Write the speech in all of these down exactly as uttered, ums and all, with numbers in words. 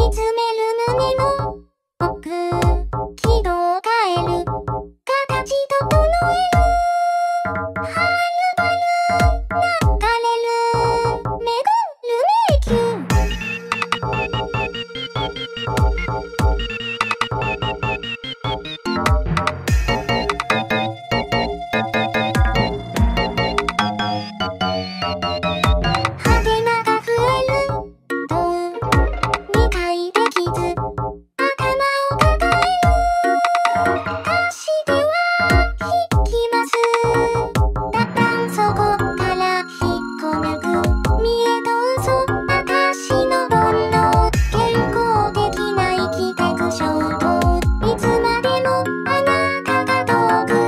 見つめる胸の奥、軌道変える、形整える、はるばる流れる、巡る迷宮。はてなが増える、問う、理解できず頭を抱える、足しては引きます、ダダン底から引っこ抜く、見栄と嘘、私の煩悩、健康的な生きてく衝動、いつまでもあなたが遠く、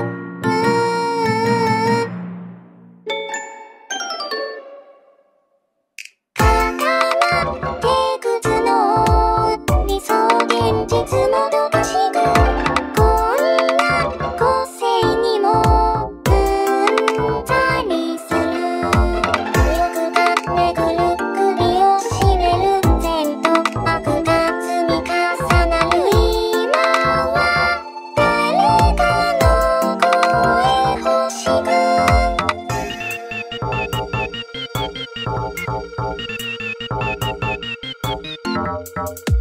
固まってく頭脳、理想現実もどかしく、こんな個性にもうんざりする、欲が巡る、首を絞める、善と悪が積み重なる、今は誰かの声欲しく。